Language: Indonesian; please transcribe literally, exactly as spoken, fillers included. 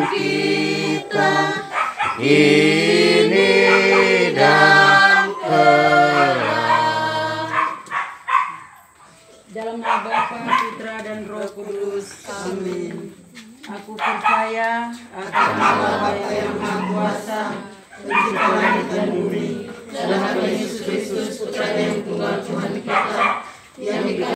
kita ini dan kelak. Dalam nama Bapa, Putra dan Roh Kudus. Amin. Aku percaya akan Allah yang Maha Kuasa, Pencipta langit dan bumi, dan akan Yesus Kristus, Putra yang tunggal Tuhan kita, yang